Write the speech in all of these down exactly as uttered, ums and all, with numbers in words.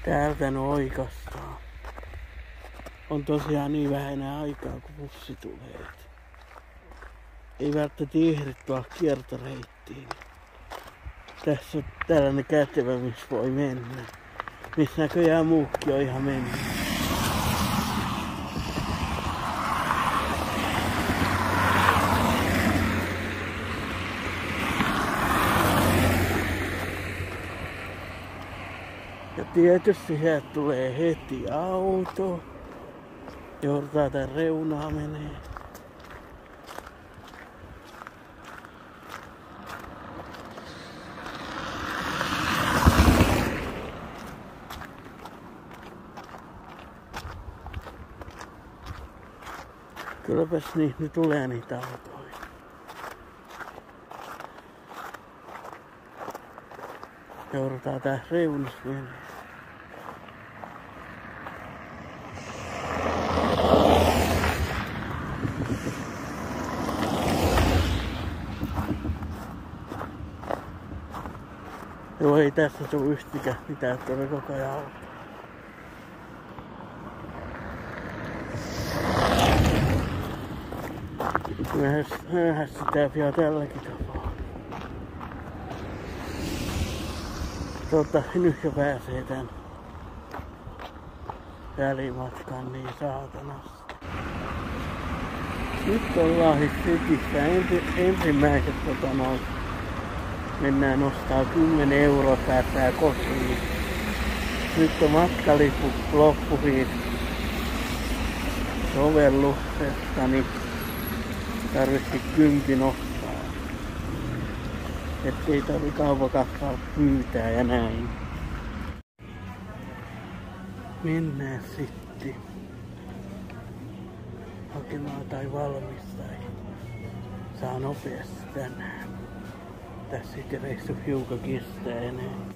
Täältä ne oikastaa. On tosiaan niin vähän enää aikaa, kun bussi tulee. Ei välttämättä ehdi tuolla kiertoreittiin. Tässä on tällainen kätevä, missä voi mennä. Missä näköjään muukin on ihan mennyt. Ja tietysti sieltä tulee heti auto. Joudutaan tän reunaa menee. Kylläpäs niin, ne tulee niitä autoja. Joudutaan tää reunassa menee. Joo, ei tässä tuu yhtikään mitään, että on koko ajan auto. Myöhästytään vielä tälläkin tapaa. Tota, nyt jo pääsee tän välimatkan niin saatanasti. Nyt ollaan Cityssä ensi, ensimmäiset tota noin. Mennään nostaa kymmenen euroa, päästää kotiin. Nyt on matkalippu loppu siitä sovelluksesta, niin tarvitsi kympin ostaa. Ettei tarvi kaupakassaa pyytää ja näin. Mennään sitten hakemaan tai valmistaa. Saa nopeasti tänään. Tässä sitten reissu hiukan kestää enää.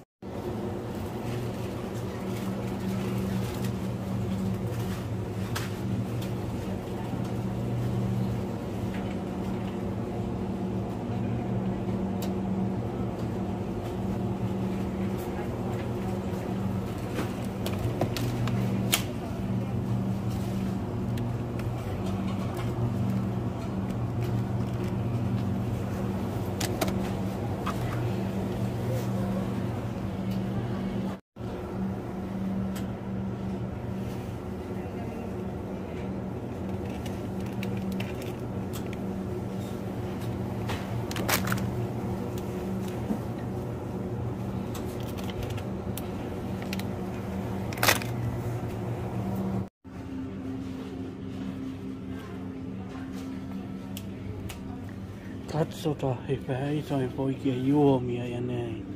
Katsotaan vähän isoin poikien juomia ja näin.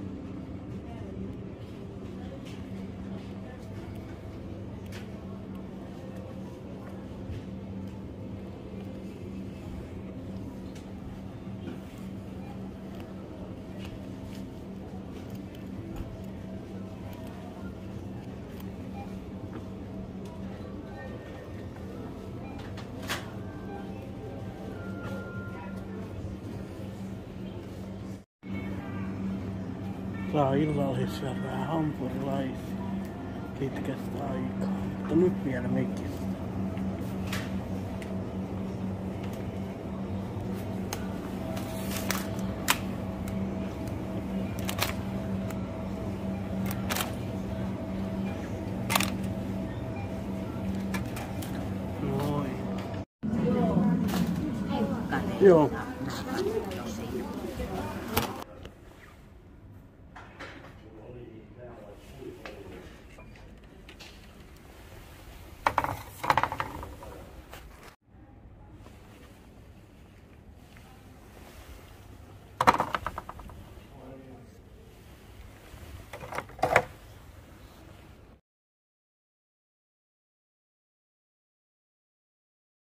Saa illallisia vähän hampurilaisia pitkästä aikaa, mutta nyt vielä mekistä. Noin. Joo.